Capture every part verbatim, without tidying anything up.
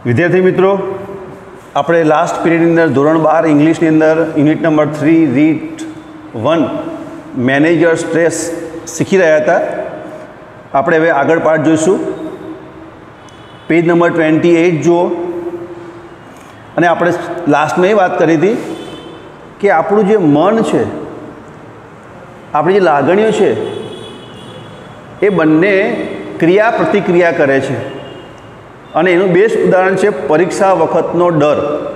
વિદ્યાર્થી મિત્રો, આપણે લાસ્ટ પીરિયડની અંદર ધોરણ બાર ઇંગ્લિશની અંદર unit number three read one manage your stress શીખી રહ્યા હતા. આપણે હવે આગળ પાઠ જોઈશું. પેજ નંબર ટ્વેન્ટી એઇટ જુઓ. અને આપણે લાસ્ટમાં એ વાત કરી હતી કે આપણું જે મન છે, આપણી જે લાગણીઓ છે, એ બંને ક્રિયા પ્રતિક્રિયા કરે છે. અને એનું બેસ્ટ ઉદાહરણ છે પરીક્ષા વખતનો ડર.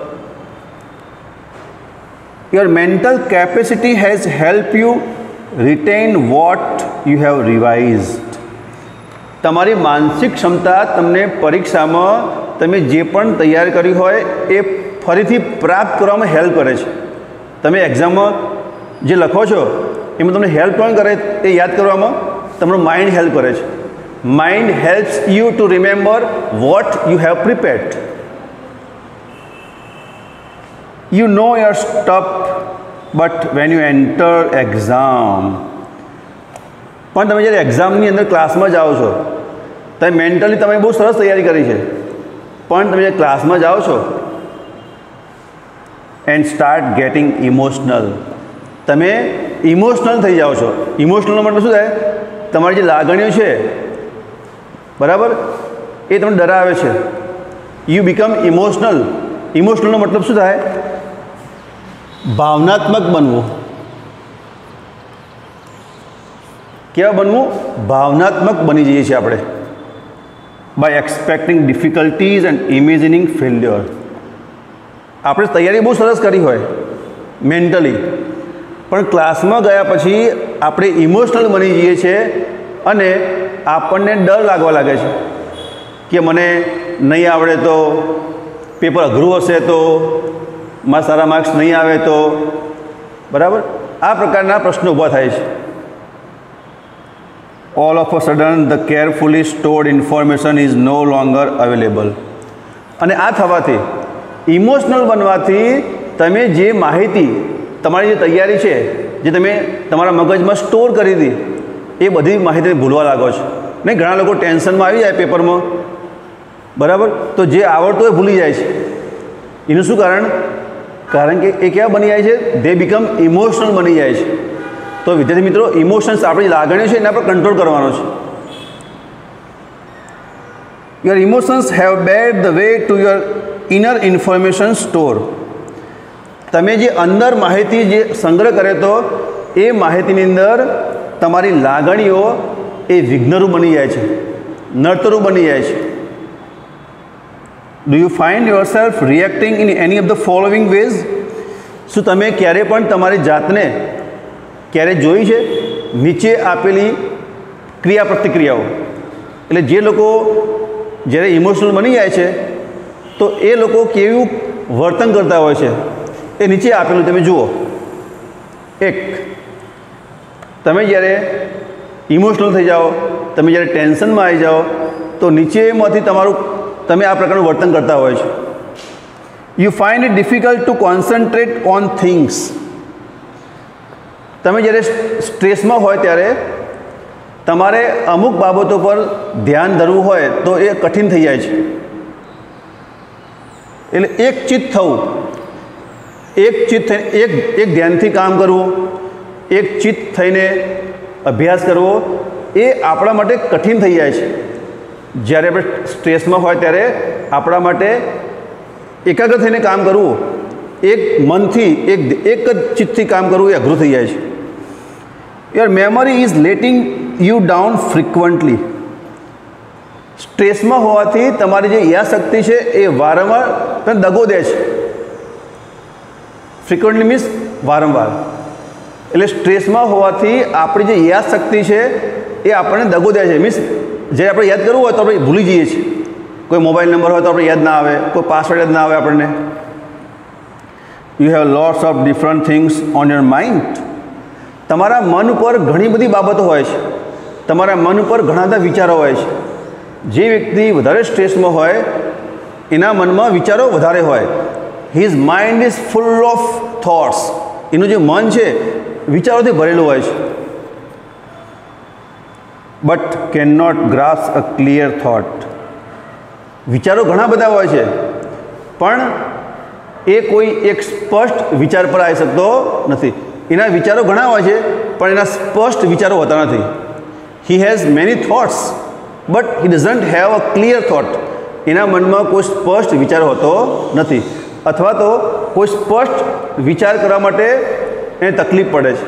Your mental capacity has help you retain what you have revised. તમારી માનસિક ક્ષમતા તમને પરીક્ષામાં તમે જે પણ તૈયાર કરી હોય એ ફરીથી પ્રાપ્ત કરવામાં હેલ્પ કરે છે. તમે એક્ઝામમાં જે લખો છો એમાં તમને હેલ્પ કોણ કરે? એ યાદ કરવામાં તમારું માઇન્ડ હેલ્પ કરે છે. Mind helps you to remember what you have prepared. You know your stuff, but when you enter exam, પણ તમે જ્યારે એક્ઝામની અંદર ક્લાસમાં જાઓ છો, તમે મેન્ટલી તમે બહુ સરસ તૈયારી કરી છે, પણ તમે જ્યારે ક્લાસમાં જાઓ છો એન્ડ સ્ટાર્ટ ગેટિંગ ઇમોશનલ, તમે ઇમોશનલ થઈ જાઓ છો. ઇમોશનલનો મતલબ શું થાય? તમારી જે લાગણીઓ છે, બરાબર, એ તમને ડરાવે છે. You become emotional. ઇમોશનલનો મતલબ શું થાય? ભાવનાત્મક બનવું. કેવા બનવું? ભાવનાત્મક બની જઈએ છીએ આપણે. By expecting difficulties and imagining failure. આપણે તૈયારી બહુ સરસ કરી હોય મેન્ટલી, પણ ક્લાસમાં ગયા પછી આપણે ઇમોશનલ બની જઈએ છીએ અને આપણને ડર લાગવા લાગે છે કે મને નહીં આવડે તો, પેપર અઘરું હશે તો, મારા સારા માર્ક્સ નહીં આવે તો, બરાબર, આ પ્રકારના પ્રશ્નો ઊભા થાય છે. All of a sudden the carefully stored information is no longer available. અને આ થવાથી, ઇમોશનલ બનવાથી, તમે જે માહિતી, તમારી જે તૈયારી છે, જે તમે તમારા મગજમાં સ્ટોર કરી હતી, એ બધી માહિતી ભૂલવા લાગો છો. નહીં, ઘણા લોકો ટેન્શનમાં આવી જાય પેપરમાં, બરાબર, તો જે આવડતું એ ભૂલી જાય છે. એનું શું કારણ? કારણ કે એ કેવા બની જાય છે? દે બીકમ ઇમોશનલ બની જાય છે. તો વિદ્યાર્થી મિત્રો, ઇમોશન્સ, આપણી લાગણીઓ છે, એના પર કંટ્રોલ કરવાનો છે. Your emotions have barred the way to your inner information store. તમે જે અંદર માહિતી જે સંગ્રહ કરે તો એ માહિતીની અંદર તમારી લાગણીઓ એ વિઘ્નરૂપ બની જાય છે, નડતરૂપ બની જાય છે. Do you find yourself reacting in any of the following ways? શું તમે ક્યારે પણ તમારી જાતને ક્યારે જોઈ છે નીચે આપેલી ક્રિયા પ્રતિક્રિયાઓ? એટલે જે લોકો જ્યારે ઇમોશનલ બની જાય છે તો એ લોકો કેવું વર્તન કરતા હોય છે એ નીચે આપેલું તમે જુઓ. એક, તમે જ્યારે ઇમોશનલ થઈ જાઓ, તમે જ્યારે ટેન્શનમાં આવી જાઓ તો નીચેમાંથી તમારું તમે આ પ્રકારનું વર્તન કરતા હોય છે. You find it difficult to concentrate on things. તમે જ્યારે સ્ટ્રેસમાં હોય ત્યારે તમારે અમુક બાબતો પર ધ્યાન ધરવું હોય તો એ કઠિન થઈ જાય છે. એટલે એક ચિત્ત થવું, એક ચિત્ત એક એક ધ્યાનથી કામ કરવું, એક ચિત્ત થઈને અભ્યાસ કરવો, એ આપણા માટે કઠિન થઈ જાય છે. જ્યારે આપણે સ્ટ્રેસમાં હોય ત્યારે આપણા માટે એકાગ્ર થઈને કામ કરવું, એક મનથી, એક એક જ ચિત્તથી કામ કરવું એ અઘરું થઈ જાય છે. Your memory is letting you down frequently. સ્ટ્રેસમાં હોવાથી તમારી જે યાદશક્તિ છે એ વારંવાર તમે દગો દે છે. ફ્રિકવન્ટલી મીન્સ વારંવાર. એટલે સ્ટ્રેસમાં હોવાથી આપણી જે યાદશક્તિ છે એ આપણને દગો દે છે. મીન્સ જ્યારે આપણે યાદ કરવું હોય તો આપણે ભૂલી જઈએ છીએ. કોઈ મોબાઈલ નંબર હોય તો આપણે યાદ ના આવે, કોઈ પાસવર્ડ યાદ ના આવે આપણને. You have lots of different things on your mind. તમારા મન ઉપર ઘણી બધી બાબતો હોય છે, તમારા મન ઉપર ઘણા બધા વિચારો હોય છે. જે વ્યક્તિ વધારે સ્ટ્રેસમાં હોય એના મનમાં વિચારો વધારે હોય. His mind is full of thoughts. એનું જે મન છે વિચારોથી ભરેલું હોય છે. But can not grasp a clear thought. વિચારો ઘણા બધા હોય છે, પણ એ કોઈ એક સ્પષ્ટ વિચાર પર આવી શકતો નથી. એના વિચારો ઘણા હોય છે, પણ એના સ્પષ્ટ વિચારો હોતા નથી. He has many thoughts but he doesn't have a clear thought. એના મનમાં કોઈ સ્પષ્ટ વિચાર હોતો નથી, અથવા તો કોઈ સ્પષ્ટ વિચાર કરવા માટે એને તકલીફ પડે છે.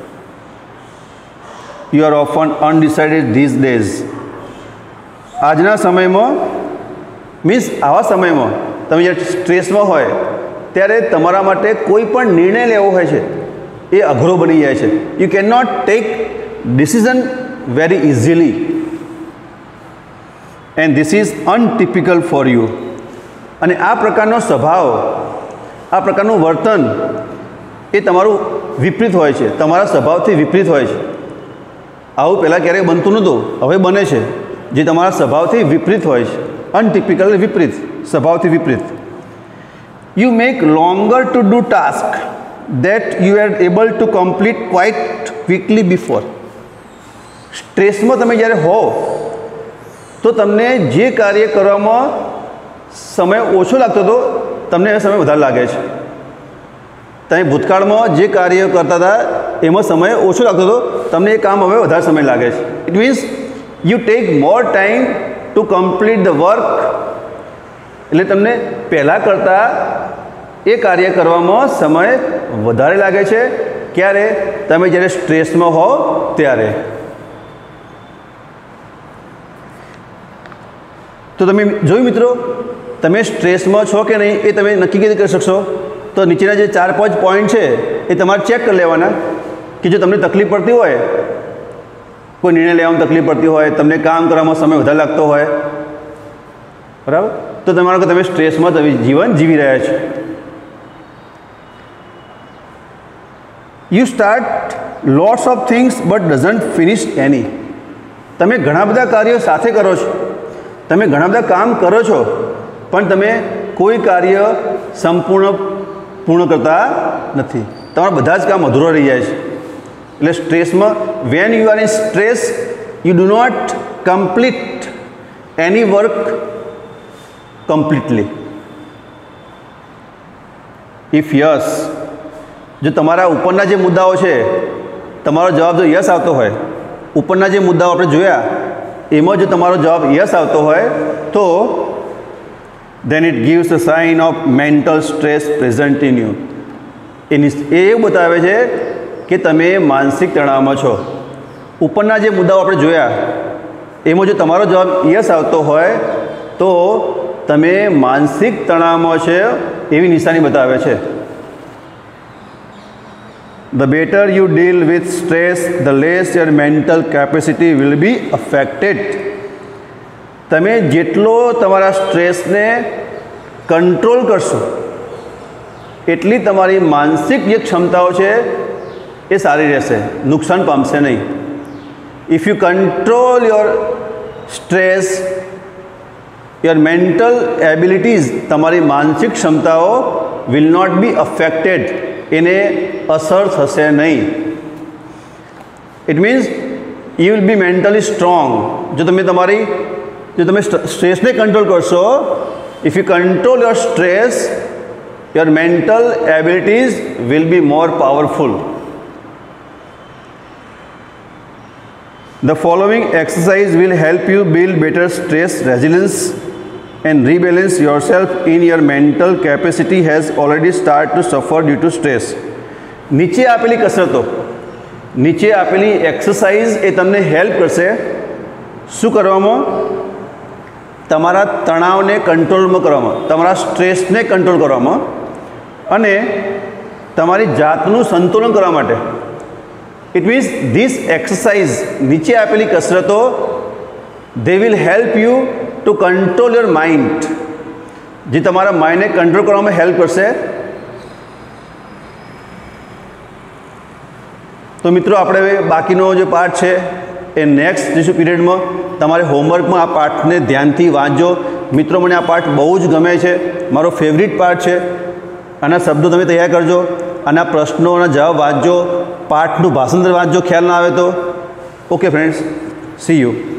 You are often undecided these days. આજના સમયમાં મીન્સ આવા સમયમાં તમે જ્યારે સ્ટ્રેસમાં હોય ત્યારે તમારા માટે કોઈ પણ નિર્ણય લેવો હોય છે એ અઘરો બની જાય છે. You can not take decision very easily and this is untypical for you. અને આ પ્રકારનો સ્વભાવ, આ પ્રકારનું વર્તન એ તમારું વિપરીત હોય છે, તમારા સ્વભાવથી વિપરીત હોય છે. આવું પહેલાં ક્યારેય બનતું નહોતું, હવે બને છે, જે તમારા સ્વભાવથી વિપરીત હોય છે. અનટિપિકલ વિપરીત, સ્વભાવથી વિપરીત. You make longer to do task that you are able to complete quite quickly before. સ્ટ્રેસમાં તમે જ્યારે હો તો તમને જે કાર્ય કરવામાં સમય ઓછો લાગતો હતો, તમને એ સમય વધારે લાગે છે. તમે ભૂતકાળમાં જે કાર્ય કરતા હતા એમાં સમય ઓછો લાગતો હતો, તમને એ કામ હવે વધારે સમય લાગે છે. It means you take more time to complete the work. એટલે તમને પહેલાં કરતાં એ કાર્ય કરવામાં સમય વધારે લાગે છે. ક્યારે? તમે જ્યારે સ્ટ્રેસમાં હો ત્યારે. તો તમે જોયું મિત્રો, તમે સ્ટ્રેસમાં છો કે નહીં એ તમે નક્કી કેવી રીતે કરી શકશો? તો નીચેના જે ચાર પાંચ પોઈન્ટ છે એ તમારે ચેક કરી લેવાના કે જો તમને તકલીફ પડતી હોય, કોઈ નિર્ણય લેવામાં તકલીફ પડતી હોય, તમને કામ કરવામાં સમય વધારે લાગતો હોય, બરાબર, તો તમારા કે તમે સ્ટ્રેસમાં તમે જીવન જીવી રહ્યા છો. You start lots of things but doesn't finish any. તમે ઘણા બધા કાર્યો સાથે કરો છો, તમે ઘણા બધા કામ કરો છો, પણ તમે કોઈ કાર્ય સંપૂર્ણ પૂર્ણ કરતા નથી. તમારા બધા જ કામ અધૂરા રહી જાય છે. એટલે સ્ટ્રેસમાં when you are in stress you do not complete any work completely. If yes, જો તમારા ઉપરના જે મુદ્દાઓ છે તમારો જવાબ જો યસ આવતો હોય, ઉપરના જે મુદ્દાઓ આપણે જોયા એમાં જો તમારો જવાબ યસ આવતો હોય તો then it gives a sign of mental stress present in you. એની એ એવું બતાવે છે કે તમે માનસિક તણાવમાં છો. ઉપરના જે મુદ્દાઓ આપણે જોયા એમાં જો તમારો જવાબ યસ આવતો હોય તો તમે માનસિક તણાવમાં છે એવી નિશાની બતાવે છે. The better you deal with stress, the less your mental capacity will be affected. તમે જેટલો તમારા સ્ટ્રેસને કંટ્રોલ કરશો એટલી તમારી માનસિક જે ક્ષમતાઓ છે એ સારી રહેશે, નુકસાન પામશે નહીં. If you control your stress, your mental abilities, તમારી માનસિક ક્ષમતાઓ વિલ નોટ બી અફેક્ટેડ, એને અસર થશે નહીં. It means you will be mentally strong. જો તમે તમારી જો તમે સ્ટ્રેસને કંટ્રોલ કરશો, if you control your stress, your mental abilities will be more powerful. The following exercise will help you build better stress resilience and rebalance yourself in your mental capacity has already started to suffer due to stress. નીચે આપેલી કસરતો, નીચે આપેલી exercise એ તમને help કરશે શું કરવામાં? તમારા તણાવને કંટ્રોલમાં કરવામાં, તમારા સ્ટ્રેસને કંટ્રોલ કરવામાં અને તમારી જાતનું સંતુલન કરવા માટે. ઇટ મીન્સ ધીસ એક્સરસાઇઝ, નીચે આપેલી કસરતો, they will help you to control your mind, જે તમારા માઇન્ડને કંટ્રોલ કરવામાં હેલ્પ કરશે. તો મિત્રો આપણે બાકીનો જે પાર્ટ છે એ નેક્સ્ટ જે પીરિયડમાં તમારે હોમવર્કમાં આ પાઠને ધ્યાનથી વાંચજો. મિત્રો મને આ પાઠ બહુ જ ગમે છે, મારો ફેવરિટ પાઠ છે. આના શબ્દો તમે તૈયાર કરજો, આના પ્રશ્નોના જવાબ વાંચજો, પાઠનું ભાષાંતર વાંચજો ખ્યાલ ના આવે તો. Okay friends, see you.